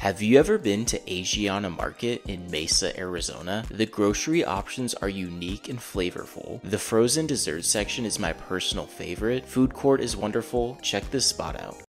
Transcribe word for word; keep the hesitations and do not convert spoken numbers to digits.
Have you ever been to Asiana Market in Mesa, Arizona? The grocery options are unique and flavorful. The frozen dessert section is my personal favorite. Food court is wonderful. Check this spot out.